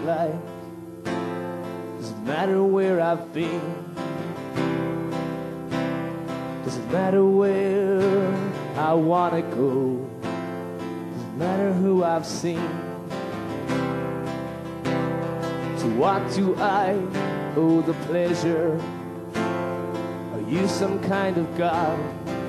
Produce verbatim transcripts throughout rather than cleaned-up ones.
like. Doesn't matter where I've been. Doesn't matter where I wanna go. Doesn't matter who I've seen. To what do I owe the pleasure? Are you some kind of god?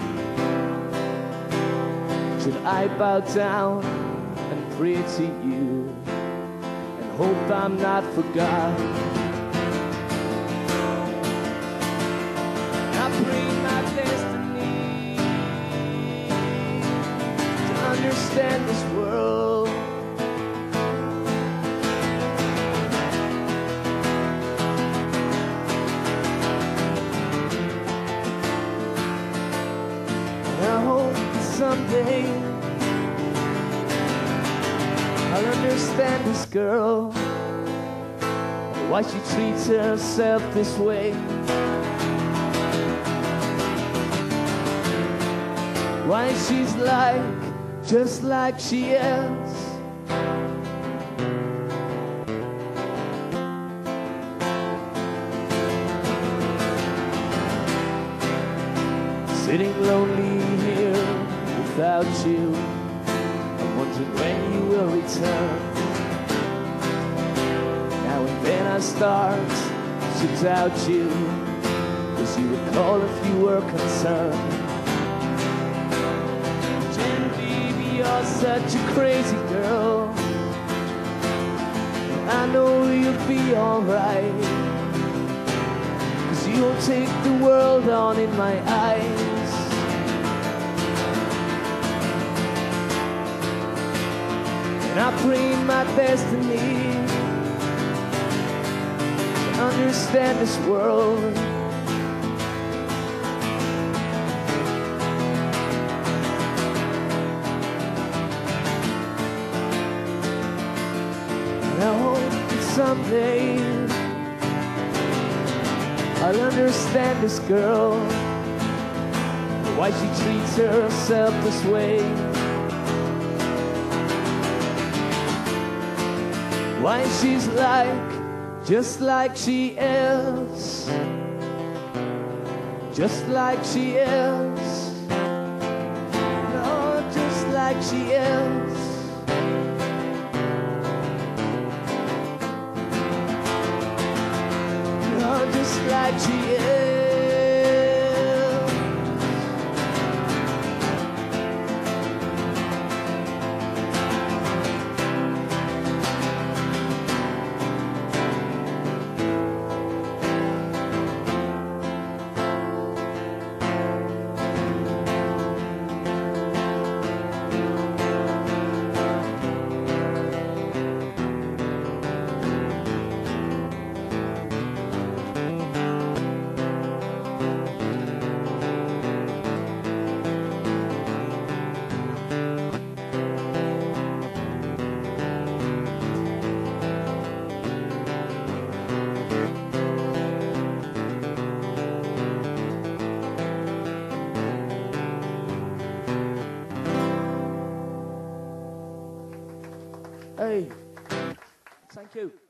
Should I bow down and pray to you and hope I'm not forgotten? I pray my destiny to understand this world. I hope someday I'll understand this girl, why she treats herself this way, why she's like, just like she is. Sitting lonely here without you, I'm wondering when you will return. Now and then I start to doubt you, as you would call if you were concerned. Genvieve, you're such a crazy girl. I know you'll be alright, 'cause you'll take the world on in my eyes. And I pray my destiny to understand this world. And I hope that someday I'll understand this girl, why she treats herself this way, why she's like, just like she is, just like she is, no, just like she is. No, just like she is. Hey, thank you.